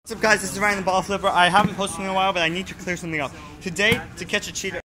What's up guys, this is Ryan the Ball Flipper. I haven't posted in a while, but I need to clear something up. Today, to catch a cheater,